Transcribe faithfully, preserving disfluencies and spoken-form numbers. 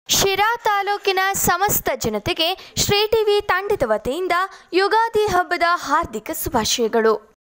ಶಿರಾ ತಾಲೂಕಿನ ಸಮಸ್ತ ಜನತೆಗೆ ಶ್ರೀ ಟಿವಿ ತಂಡದ ವತಿಯಿಂದ ಯುಗಾದಿ ಹಬ್ಬದ ಹಾರ್ದಿಕ ಶುಭಾಶಯಗಳು.